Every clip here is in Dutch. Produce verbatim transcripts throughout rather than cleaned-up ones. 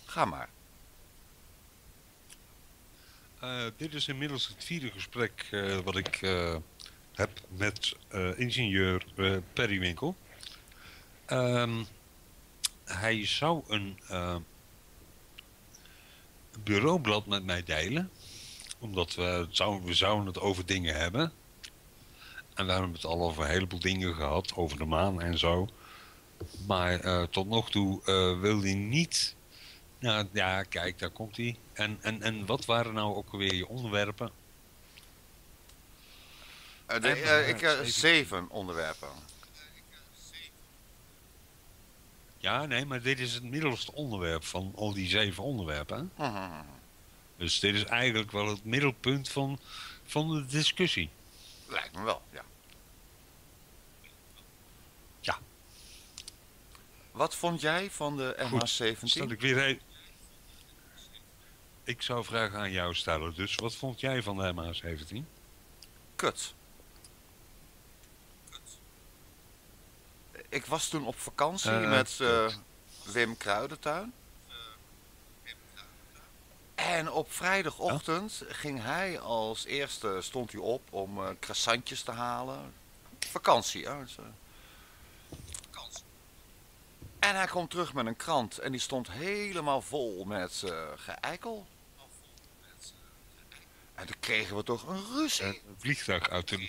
Ga maar. Uh, dit is inmiddels het vierde gesprek uh, wat ik uh, heb met uh, ingenieur uh, Periwinkel. Um, hij zou een uh, bureaublad met mij delen. Omdat we, zou, we zouden het over dingen hebben. En we hebben het al over een heleboel dingen gehad. Over de maan en zo. Maar uh, tot nog toe uh, wil hij niet... Nou ja, kijk, daar komt hij. En, en, en wat waren nou ook alweer je onderwerpen? Uh, de, uh, ik heb uh, zeven onderwerpen. Ja, nee, maar dit is het middelste onderwerp van al die zeven onderwerpen. Hè? Mm-hmm. Dus dit is eigenlijk wel het middelpunt van, van de discussie. Lijkt me wel, ja. Ja. Wat vond jij van de M H zeventien? Stel ik weer een... Ik zou vragen aan jou stellen. Dus wat vond jij van de M H zeventien? Kut. Ik was toen op vakantie uh, met uh, Wim Kruidentuin. En op vrijdagochtend ja? ging hij als eerste, stond hij op om uh, croissantjes te halen. Vakantie, hè. Dus, uh... Vakantie. En hij komt terug met een krant en die stond helemaal vol met uh, geëikel. En toen kregen we toch een ruzie. Een vliegtuig uit de...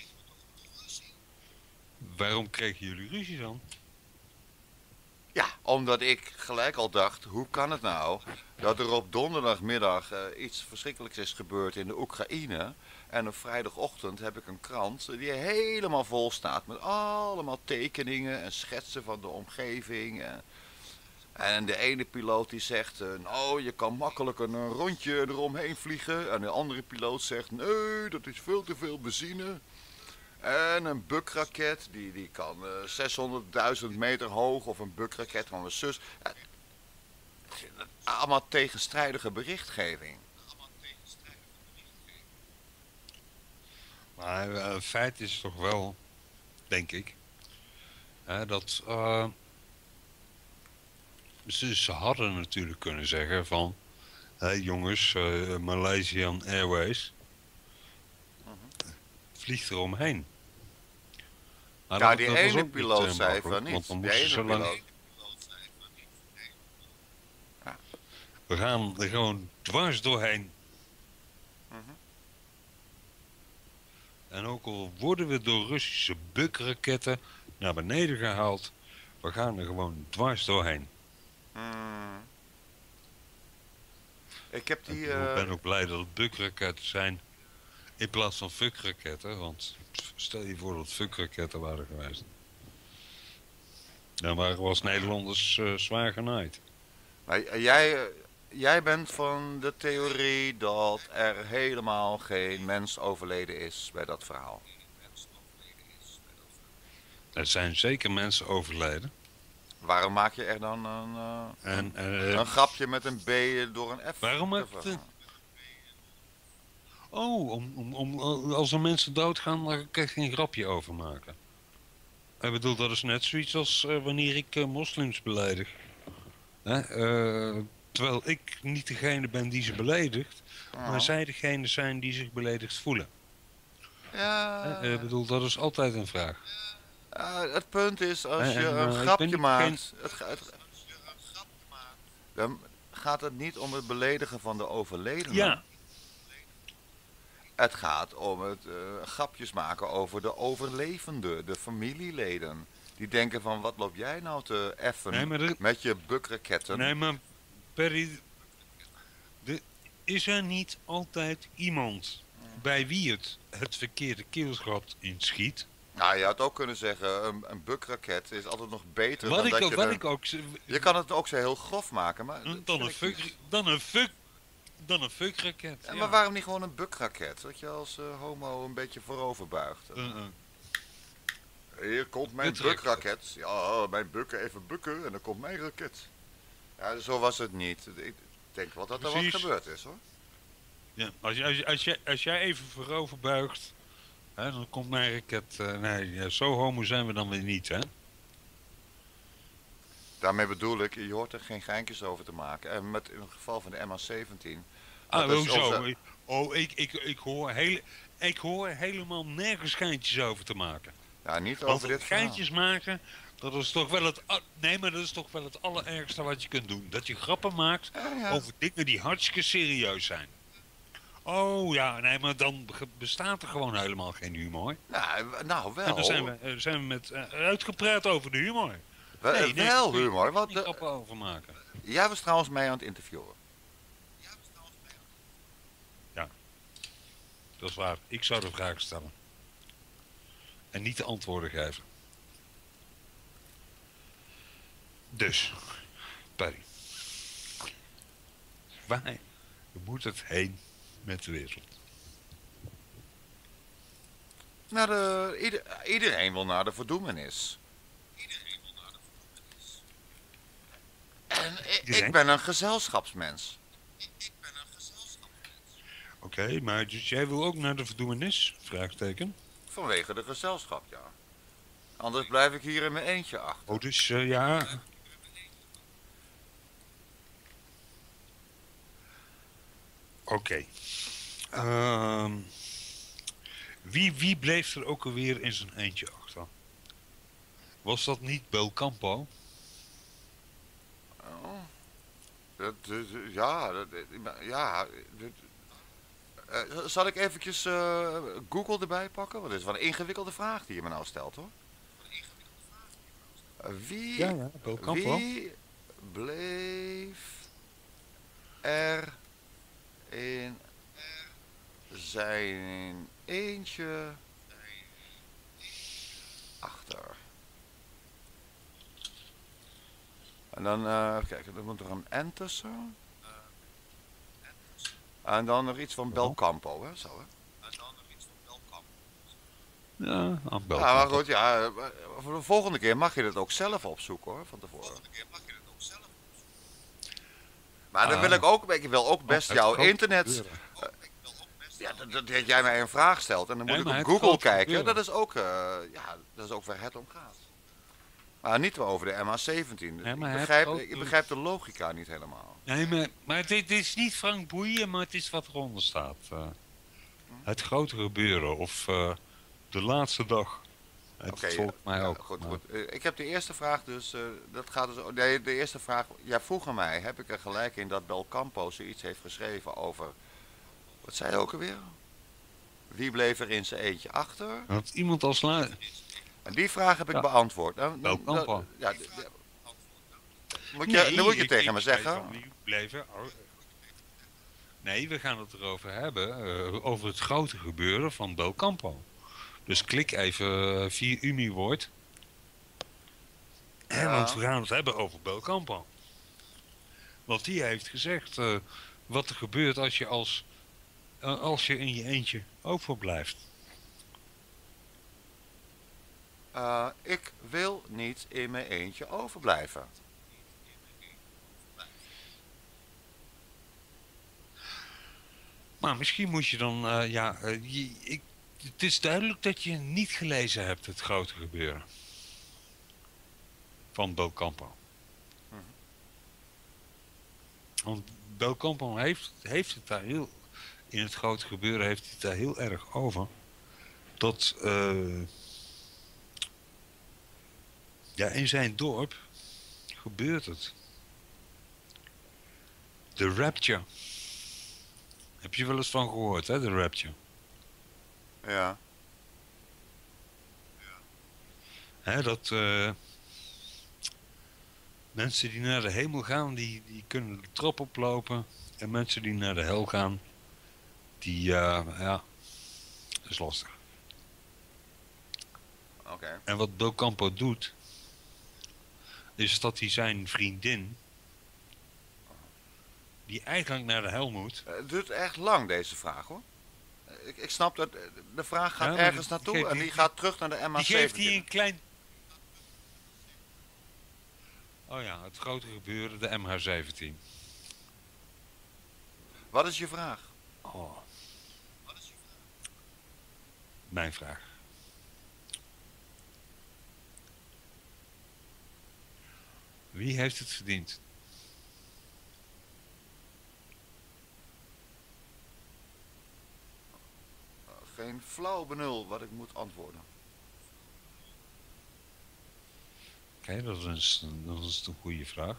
Waarom kregen jullie ruzie dan? Ja, omdat ik gelijk al dacht, hoe kan het nou dat er op donderdagmiddag uh, iets verschrikkelijks is gebeurd in de Oekraïne. En op vrijdagochtend heb ik een krant die helemaal vol staat met allemaal tekeningen en schetsen van de omgeving. En, en de ene piloot die zegt, uh, nou je kan makkelijk een, een rondje eromheen vliegen. En de andere piloot zegt, nee dat is veel te veel benzine. En een bukraket, die, die kan uh, zeshonderdduizend meter hoog, of een bukraket van een zus. Uh, allemaal tegenstrijdige berichtgeving. Maar uh, feit is toch wel, denk ik, uh, dat uh, ze, ze hadden natuurlijk kunnen zeggen van, hé hey jongens, uh, Malaysian Airways, uh-huh. vliegt eromheen. Maar ja, dat, die dat ene piloot niet, zei van niet. Want dan die ene ene piloot lang... ja. We gaan er gewoon dwars doorheen. Uh-huh. En ook al worden we door Russische bukraketten naar beneden gehaald, we gaan er gewoon dwars doorheen. Hmm. Ik heb die... Ik uh... ben ook blij dat het bukraketten zijn in plaats van fukraketten, want stel je voor dat fukraketten waren geweest. Dan waren we als Nederlanders uh, zwaar genaaid. Maar jij, jij bent van de theorie dat er helemaal geen mens overleden is bij dat verhaal. Er zijn zeker mensen overleden. Waarom maak je er dan een, uh, en, uh, een grapje met een B door een F? Waarom maak je het? Oh, om, om, om, als er mensen doodgaan, dan kan ik geen grapje over maken. Ik bedoel, dat is net zoiets als uh, wanneer ik uh, moslims beledig. Hè? Uh, terwijl ik niet degene ben die ze beledigt, oh. maar zij degene zijn die zich beledigd voelen. Ja. Ik uh, bedoel, dat is altijd een vraag. Uh, het punt is, als uh, je en, een uh, grapje maakt, geen... het, het, dan gaat het niet om het beledigen van de overledene. Ja. Het gaat om het uh, grapjes maken over de overlevenden, de familieleden. Die denken van, wat loop jij nou te effen nee, er... met je bukraketten? Nee, maar Perry, de, is er niet altijd iemand bij wie het het verkeerde keelgat inschiet? Nou, je had ook kunnen zeggen, een, een bukraket is altijd nog beter wat dan ik dat ook, je... Wat een, ik ook... Je kan het ook zo heel grof maken, maar... Dan een, fuck, dan een fuck... Dan een fuckraket. Ja, ja. Maar waarom niet gewoon een bukraket? Dat je als uh, homo een beetje voorover buigt. Uh -uh. Hier komt mijn bukraket. Ja, mijn bukken even bukken en dan komt mijn raket. Ja, zo was het niet. Ik denk wel dat Precies. er wat gebeurd is, hoor. Ja, als, je, als, je, als, je, als jij even voorover buigt, hè, dan komt mijn raket... Uh, nee, ja, zo homo zijn we dan weer niet, hè? Daarmee bedoel ik, je hoort er geen geintjes over te maken. En met in het geval van de M H zeventien. Ah, Dat is hoezo? onze... Oh, ik, ik, ik, hoor hele, ik hoor helemaal nergens geintjes over te maken. Ja, niet Want over dit verhaal. geintjes maken, dat is toch wel het... a- Nee, maar dat is toch wel het allerergste wat je kunt doen. Dat je grappen maakt Ja, ja. over dingen die hartstikke serieus zijn. Oh ja, nee, maar dan be- bestaat er gewoon helemaal geen humor. Nou, nou En dan wel. zijn we, eh, zijn we met, eh, uitgepraat over de humor. Wel, Nee, nee, wel daar kun je humor. echt Want niet de- grappen over maken. jij was trouwens mij aan het interviewen. Dat is waar. Ik zou de vragen stellen. En niet de antwoorden geven. Dus, Perry. Waar moet het heen met de wereld? Naar de, ieder- iedereen wil naar de verdoemenis. En ik, Iedereen? ik ben een gezelschapsmens. Oké, okay, maar dus jij wil ook naar de verdoemenis? Vraagteken. Vanwege de gezelschap, ja. Anders blijf ik hier in mijn eentje achter. Oh, dus uh, ja... Oké. Okay. Uh, wie, wie bleef er ook alweer in zijn eentje achter? Was dat niet Belcampo? Oh. Dat, dat, ja, dat, ja. Dat, uh, zal ik eventjes uh, Google erbij pakken? Want dit is wel een ingewikkelde vraag die je me nou stelt, hoor. Uh, wie, ja, ja, Belcampo. Wie bleef er in zijn eentje achter? En dan, uh, kijk, er moet er een N tussen. En dan nog iets van Belcampo, hè, zo, hè? Ja, aan Belcampo. Ja, maar goed, ja, voor de volgende keer mag je dat ook zelf opzoeken, hoor, van tevoren. Maar dan Ah, wil ik ook, ik wil ook best oh, jouw grote internet... gebeuren. Uh, ja, dat, dat, dat jij mij een vraag stelt en dan moet Nee, ik op maar het Google grote kijken. gebeuren. Dat is ook, uh, ja, dat is ook waar het om gaat. Maar niet over de M H zeventien. Nee, maar ik, het begrijp, grote- ik begrijp de logica niet helemaal. Nee, maar, maar dit is niet Frank Boeien, maar het is wat eronder staat. Uh, het grote gebeuren of uh, de laatste dag. Het Oké, volgt mij ja, ook. goed, maar- goed. Uh, ik heb de eerste vraag dus, uh, dat gaat dus, nee, de eerste vraag, jij vroeg aan mij, heb ik er gelijk in dat Belcampo zoiets heeft geschreven over, wat zei je ook alweer? Wie bleef er in zijn eentje achter? Had iemand als la... En die vraag heb ik Ja. beantwoord. Nou, dan, Belcampo. dan- ja, d- d- moet je, Nee, dan moet je ik- tegen ik me zei zeggen. van wie bleven. Oh. Nee, we gaan het erover hebben. Uh, over het grote gebeuren van Belcampo. Dus klik even uh, via Umiwoord. Ja. Want we gaan het hebben over Belcampo. Want die heeft gezegd uh, wat er gebeurt als je, als, uh, als je in je eentje overblijft. Uh, ik wil niet in mijn eentje overblijven. Maar misschien moet je dan, uh, ja, uh, je, ik, het is duidelijk dat je niet gelezen hebt, het grote gebeuren. Van Belcampo. Hm. Want Belcampo heeft, heeft het daar heel, in het grote gebeuren heeft hij het daar heel erg over. Dat, uh, ja, in zijn dorp gebeurt het. De Rapture. Heb je wel eens van gehoord, hè, de Rapture? Ja. Hè, dat uh, mensen die naar de hemel gaan, die, die kunnen de trap oplopen. En mensen die naar de hel gaan, die, uh, ja, dat is lastig. Oké. Okay. En wat Belcampo doet, is dat hij zijn vriendin, die eigenlijk naar de hel moet. Het duurt echt lang, deze vraag, hoor. Ik, ik snap dat de vraag gaat ja, ergens die, naartoe die, en die, die gaat terug naar de M H zeventien. Die geeft hij een klein... Oh ja, het grote gebeuren, de M H zeventien. Wat is je vraag? Oh. Wat is je vraag? Mijn vraag. Wie heeft het verdiend? Geen flauw benul wat ik moet antwoorden. Oké, okay, dat, is, dat is een goede vraag.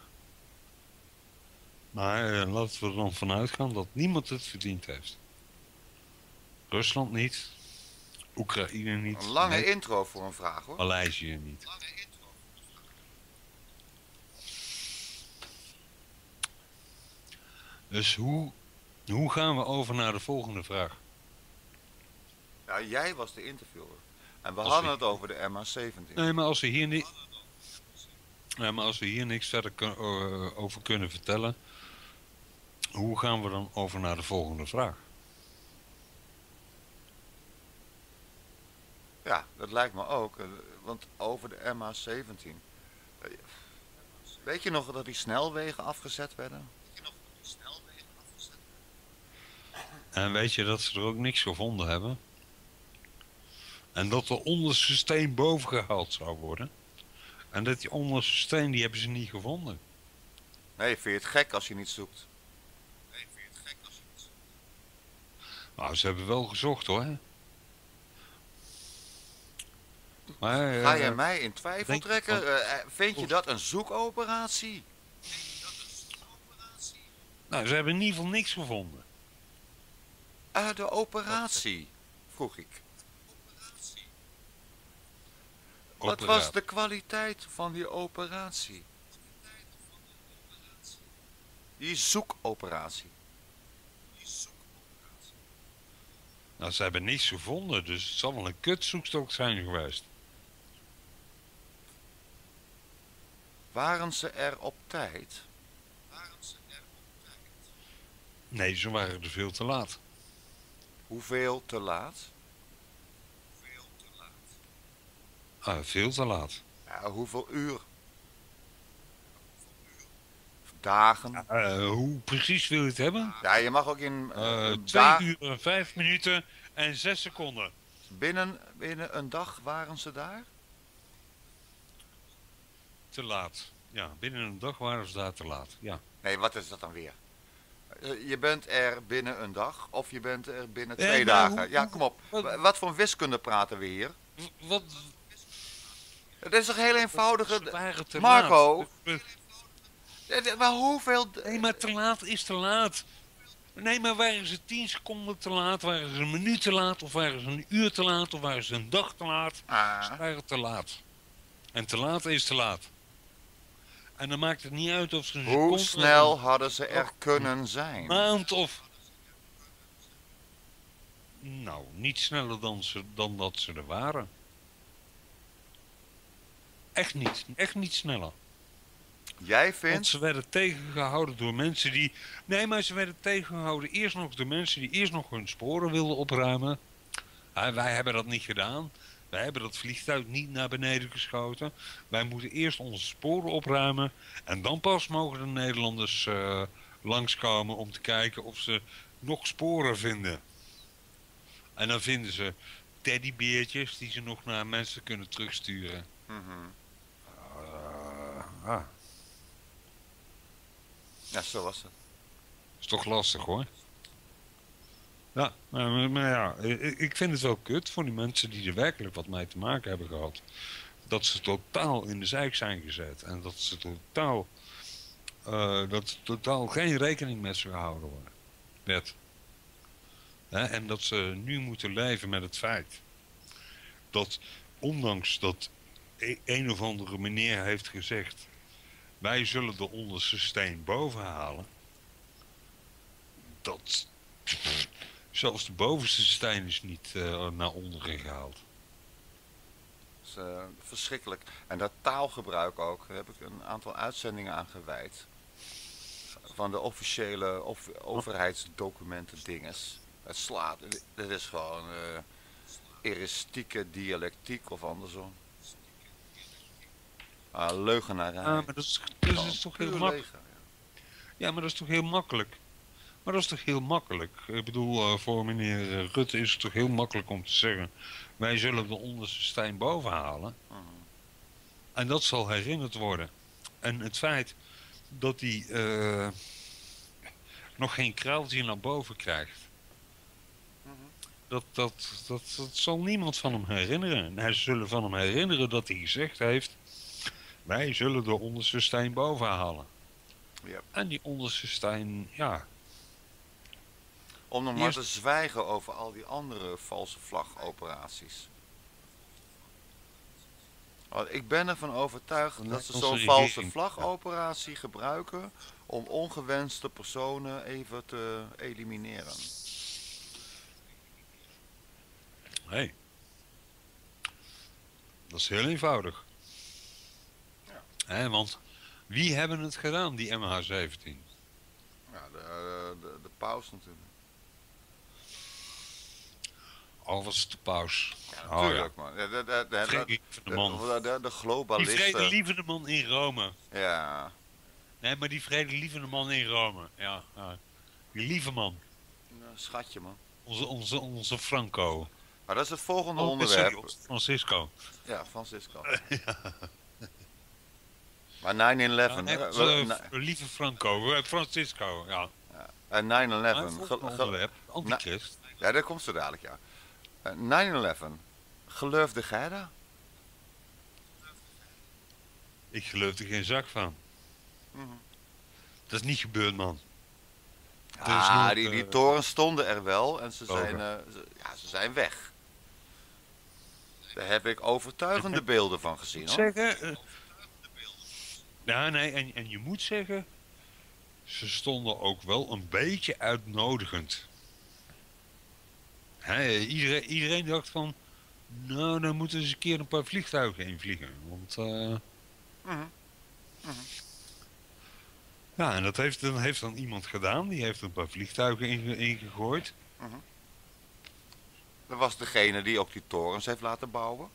Maar uh, laten we er dan vanuit gaan dat niemand het verdiend heeft. Rusland niet. Oekraïne niet. Een lange nee. intro voor een vraag hoor. Maleisië niet. Dus hoe, hoe gaan we over naar de volgende vraag? Ja, jij was de interviewer. En we Als hadden we... het over de M H zeventien. Nee, maar als we hier niet... Nee, maar als we hier niks verder kun, uh, over kunnen vertellen... Hoe gaan we dan over naar de volgende vraag? Ja, dat lijkt me ook. Want over de M H zeventien... Weet je nog dat die snelwegen afgezet werden? En weet je dat ze er ook niks gevonden hebben? En dat de onderste steen boven gehaald zou worden? En dat die onderste steen, die hebben ze niet gevonden. Nee, vind je het gek als je niet zoekt? Nee, vind je het gek als je niet zoekt? Nou, ze hebben wel gezocht hoor. Maar, Ga je uh, mij in twijfel denk, trekken? van, Uh, vind je dat een zoekoperatie? Nou, ze hebben in ieder geval niks gevonden. Uh, de operatie, vroeg ik. Wat was de kwaliteit van die operatie? Die zoekoperatie. Nou, ze hebben niks gevonden, dus het zal wel een kutzoekstok zijn geweest. Waren ze er op tijd? Nee, ze waren er veel te laat. Hoeveel te laat? Ah, veel te laat. Ja, hoeveel uur? Dagen? Uh, hoe precies wil je het hebben? Ja, je mag ook in... Uh, uh, twee uur, vijf minuten en zes seconden. Binnen, binnen een dag waren ze daar? Te laat. Ja, binnen een dag waren ze daar te laat. Ja. Nee, wat is dat dan weer? Je bent er binnen een dag of je bent er binnen twee nee, dagen. Hoe, ja, kom op. Wat, wat voor wiskunde praten we hier? Wat? Het is toch heel eenvoudige... Marco! Laat. Maar hoeveel... Nee, maar te laat is te laat. Nee, maar waren ze tien seconden te laat, waren ze een minuut te laat, of waren ze een uur te laat, of waren ze een dag te laat? Ah. Ze waren te laat. En te laat is te laat. En dan maakt het niet uit of ze een Hoe seconde... snel hadden ze er kunnen zijn? Maand of... Nou, niet sneller dan, ze, dan dat ze er waren. Echt niet. Echt niet sneller. Jij vindt... Want ze werden tegengehouden door mensen die... Nee, maar ze werden tegengehouden eerst nog door mensen die eerst nog hun sporen wilden opruimen. Ja, wij hebben dat niet gedaan. Wij hebben dat vliegtuig niet naar beneden geschoten. Wij moeten eerst onze sporen opruimen. En dan pas mogen de Nederlanders uh, langskomen om te kijken of ze nog sporen vinden. En dan vinden ze teddybeertjes die ze nog naar mensen kunnen terugsturen. Mm-hmm. uh, ah. Ja, zo was het. Is toch lastig hoor. Ja, maar, maar ja, ik vind het wel kut voor die mensen die er werkelijk wat mee te maken hebben gehad. Dat ze totaal in de zijk zijn gezet. En dat ze totaal, uh, dat er totaal geen rekening met ze gehouden worden. Werd. Hè? En dat ze nu moeten leven met het feit dat ondanks dat een of andere meneer heeft gezegd, wij zullen de onderste steen boven halen. Dat... Zelfs de bovenste steen is niet uh, naar onderen gehaald. Dat is uh, verschrikkelijk. En dat taalgebruik ook, daar heb ik een aantal uitzendingen aan gewijd. Van de officiële of, overheidsdocumenten dinges. Het slaat, dit is gewoon uh, eristieke dialectiek of andersom. Ah, leugenarij. Ja, maar dat is, dat is toch heel makkelijk. Ja, maar dat is toch heel makkelijk. Maar dat is toch heel makkelijk. Ik bedoel, uh, voor meneer Rutte is het toch heel makkelijk om te zeggen, wij zullen de onderste steen boven halen. Uh-huh. En dat zal herinnerd worden. En het feit dat hij uh, nog geen kraaltje naar boven krijgt. Mm-hmm. dat, dat, dat, dat zal niemand van hem herinneren. En hij zullen van hem herinneren dat hij gezegd heeft... wij zullen de onderste steen boven halen. Yep. En die onderste steen, ja... Om nog maar te zwijgen over al die andere valse vlagoperaties. Want ik ben ervan overtuigd dat ze zo'n valse vlagoperatie gebruiken om ongewenste personen even te elimineren. Nee. Dat is heel eenvoudig. Ja. He, want wie hebben het gedaan, die M H zeventien? Ja, de, de, de paus natuurlijk. Oh, wat is de paus? Ja, natuurlijk, oh, ja. man. De, de, de, de, de, man. De, de, de globalisten. Die vredelievende man in Rome. Ja. Nee, maar die vredelievende man in Rome. Ja, ja. Die lieve man. Ja, schatje, man. Onze, onze, onze Franco. Maar dat is het volgende oh, onderwerp. Sorry, Francisco. Ja, Francisco. Ja. Maar nine eleven... Ja, nee, uh, lieve Franco, Francisco, ja. Ja. En nine eleven... onderwerp, antichrist. Ja, dat komt zo dadelijk, ja. Uh, nine eleven. Geloofde jij dat? Ik geloof er geen zak van. Mm-hmm. Dat is niet gebeurd, man. Ah, nog, die, die uh, torens stonden er wel en ze zijn, uh, ze, ja, ze zijn weg. Daar heb ik overtuigende ik beelden van gezien, hoor. Zeggen, uh, ja, nee, en, en je moet zeggen, ze stonden ook wel een beetje uitnodigend. He, iedereen, iedereen dacht van, nou, dan moeten we eens een keer een paar vliegtuigen invliegen. Want, uh, mm-hmm. Mm-hmm. ja, en dat heeft dan, heeft dan iemand gedaan, die heeft een paar vliegtuigen inge, ingegooid. Mm-hmm. Dat was degene die ook die torens heeft laten bouwen.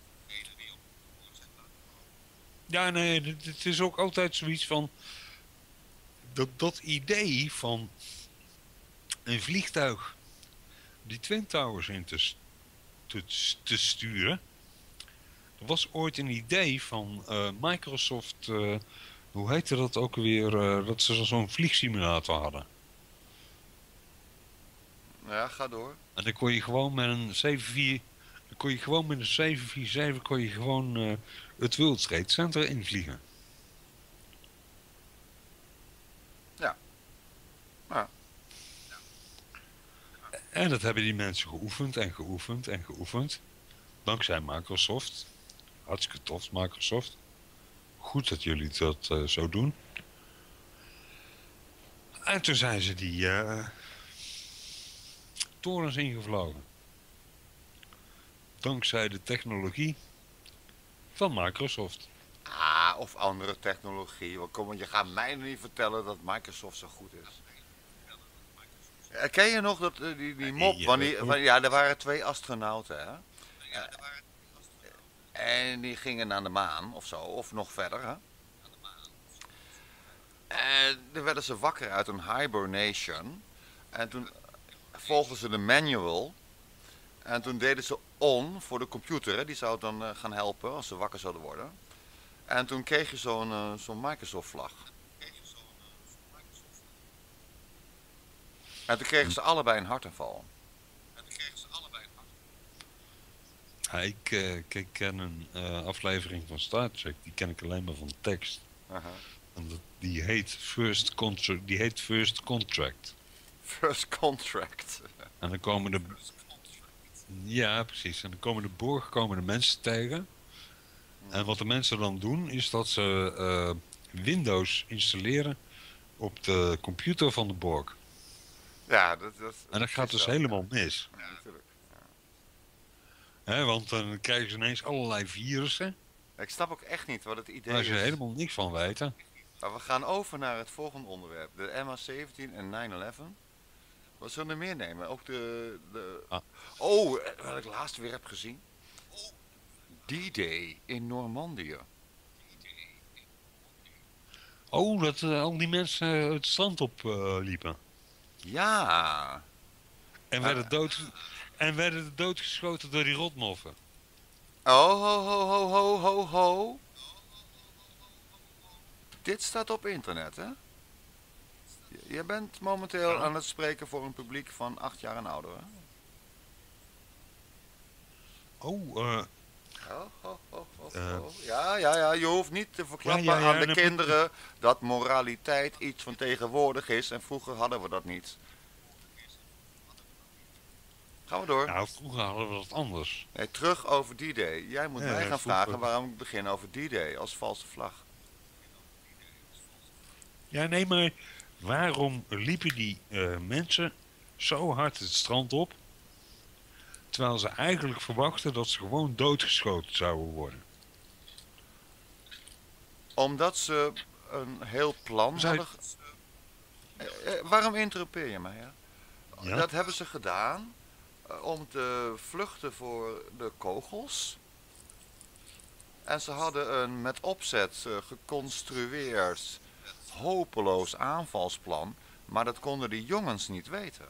Ja, nee, het, het is ook altijd zoiets van, dat, dat idee van een vliegtuig die Twin Towers in te, te, te sturen. Er was ooit een idee van uh, Microsoft, uh, hoe heette dat ook alweer, uh, dat ze zo'n vliegsimulator hadden. Ja, ga door. En dan kon je gewoon met een zeven vier, dan kon je gewoon met een zeven vier zeven kon je gewoon uh, het World Trade Center invliegen. Ja. Ja. En dat hebben die mensen geoefend en geoefend en geoefend. Dankzij Microsoft. Hartstikke tof, Microsoft. Goed dat jullie dat uh, zo doen. En toen zijn ze die uh, torens ingevlogen. Dankzij de technologie van Microsoft. Ah, of andere technologie. Kom, je gaat mij niet vertellen dat Microsoft zo goed is. Ken je nog dat, die, die mop? Ja, van die, van, ja, er waren twee astronauten, hè? Ja, er waren en die gingen naar de maan, of zo, of nog verder, hè? En dan werden ze wakker uit een hibernation. En toen volgden ze de manual. En toen deden ze on voor de computer, hè? Die zou dan uh, gaan helpen als ze wakker zouden worden. En toen kreeg je zo'n uh, zo'n Microsoft-vlag. En toen kregen ze allebei een hartaanval. En toen kregen ze allebei een hartaanval. Ja, ik, uh, ik ken een uh, aflevering van Star Trek, die ken ik alleen maar van tekst. Aha. En dat, die, heet First Contract, die heet First Contract. First Contract. En dan komen de... Ja, precies. En dan komen de Borg, komen de mensen tegen. En wat de mensen dan doen, is dat ze uh, Windows installeren op de computer van de Borg. Ja, dat, dat, en dat gaat dus zo, helemaal ja. mis. Ja, natuurlijk. Ja. He, want dan krijgen ze ineens allerlei virussen. Ik snap ook echt niet wat het idee waar is. Waar ze helemaal niks van weten. Maar we gaan over naar het volgende onderwerp. De M H zeventien en nine eleven. Wat zullen we meer nemen? Ook de... de... Ah. Oh, wat ik laatst weer heb gezien. D-Day in Normandië. Oh, dat uh, al die mensen het strand op uh, liepen. Ja. En werden, uh, dood, en werden doodgeschoten door die rotmoffen. Oh, ho, ho, ho, ho, ho, ho. Dit staat op internet, hè? Je je bent momenteel Ja. aan het spreken voor een publiek van acht jaar en ouder, hè? Oh, eh, Oh, oh, oh, oh, eh, oh. Ja, ja, ja, je hoeft niet te verklappen ja, ja, aan de dat moet- kinderen dat moraliteit iets van tegenwoordig is en vroeger hadden we dat niet. Gaan we door. nou, vroeger hadden we dat anders. Nee, terug over D-Day. Jij moet Ja, mij gaan vroeger- vragen waarom ik begin over D-Day als valse vlag. Ja, nee, maar waarom liepen die eh, mensen zo hard het strand op, terwijl ze eigenlijk verwachten dat ze gewoon doodgeschoten zouden worden? Omdat ze een heel plan Zij- hadden... ge- Eh, eh, waarom interrupeer je mij, ja? Ja? Dat hebben ze gedaan eh, om te vluchten voor de kogels. En ze hadden een met opzet eh, geconstrueerd, hopeloos aanvalsplan. Maar dat konden die jongens niet weten.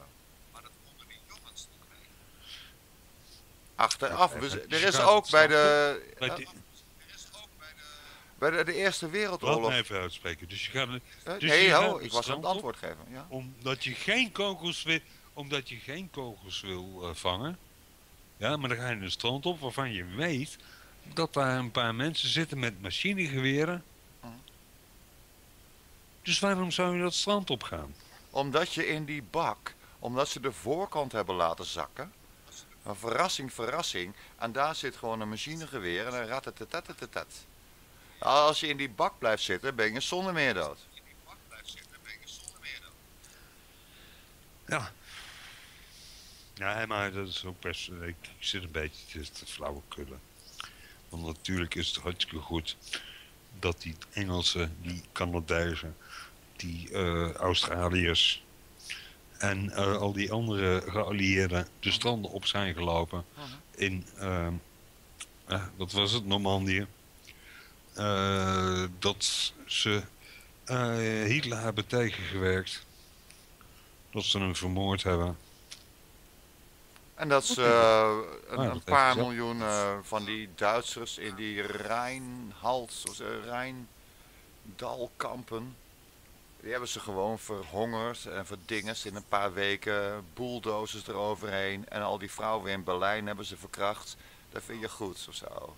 Achteraf, we- Oké, er dus is gaat ook het bij strand de, Bij eh, die- bij de, de Eerste Laat Wereldoorlog... me even uitspreken. Dus je gaat, Eh, dus nee, je gaat ho, het ik was aan strand het op antwoord geven. Ja. omdat je geen kogels wil, omdat je geen kogels wil eh, vangen. Ja, maar dan ga je een strand op waarvan je weet dat daar een paar mensen zitten met machinegeweren. Mhm. Dus waarom zou je dat strand op gaan? Omdat je in die bak, omdat ze de voorkant hebben laten zakken. Een verrassing, verrassing. En daar zit gewoon een machinegeweer en een ratatatatatatat. Als je in die bak blijft zitten, ben je zonder meer dood. Ja. Ja, maar dat is ook best... Ik, ik zit een beetje te, te flauwekullen. Want natuurlijk is het hartstikke goed dat die Engelsen, die Canadezen, die eh, Australiërs en eh, al die andere geallieerden de stranden op zijn gelopen in, eh, eh, wat was het, Normandië. Eh, dat ze eh, Hitler hebben tegengewerkt. Dat ze hem vermoord hebben. En dat ze eh, een, Ah, dat een heeft paar ze. miljoen eh, van die Duitsers in die Rijnhals, of ze- Rijndalkampen, die hebben ze gewoon verhongerd en verdingest in een paar weken, bulldozers eroverheen en al die vrouwen in Berlijn hebben ze verkracht. Dat vind je goed of zo.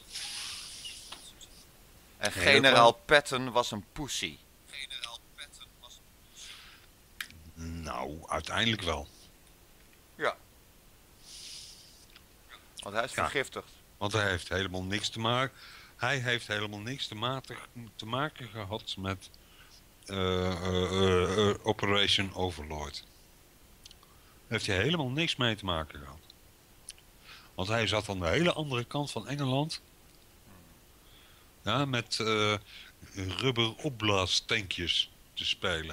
En Nee, dat generaal Patton was een pussy. Nou, uiteindelijk wel. Ja. Want hij is Ja. vergiftigd. Want hij heeft helemaal niks te maken. Hij heeft helemaal niks te, mate- te maken gehad met eh, eh, eh, eh, Operation Overlord. Daar heeft hij helemaal niks mee te maken gehad. Want hij zat aan de hele andere kant van Engeland. Ja, met eh rubber opblaastankjes te spelen.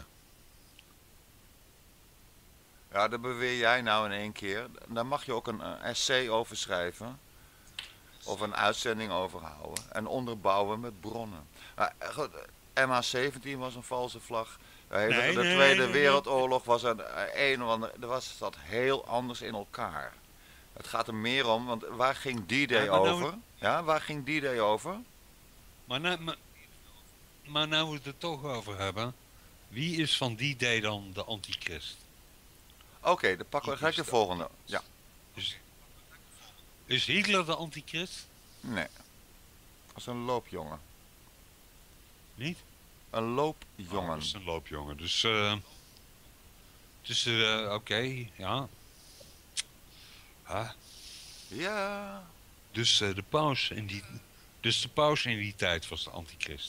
Ja, daar beweer jij nou in één keer. Daar mag je ook een eh, essay over schrijven. Of een uitzending over houden. En onderbouwen met bronnen. Maar, eh, goed, M H zeventien was een valse vlag. De, hele- Nee, de nee, Tweede nee, nee. Wereldoorlog was een, eh, een of ander. Er was dat heel anders in elkaar. Het gaat er meer om, want waar ging D-Day Ja, maar nou- over? Ja, waar ging D-Day over? Maar nou, maar, maar nou we het er toch over hebben. Wie is van die day dan de antichrist? Oké, dan pakken we gelijk de volgende. Ja, Is, is Hitler de antichrist? nee. Dat is een loopjongen. Niet? Een Oh, loopjongen. dat is een loopjongen. Dus, eh dus eh, oké, ja. Ah, Ja. dus eh, de paus in die, dus de paus in die tijd was de antichrist.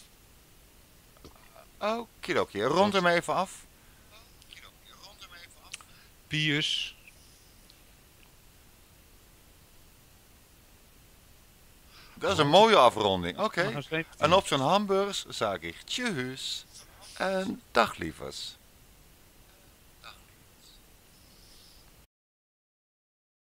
Okidoki, rond hem even af. Pius. Dat is een mooie afronding. Oké. Maar geen- En op zijn hamburgers zag ik tjus en dag lievers.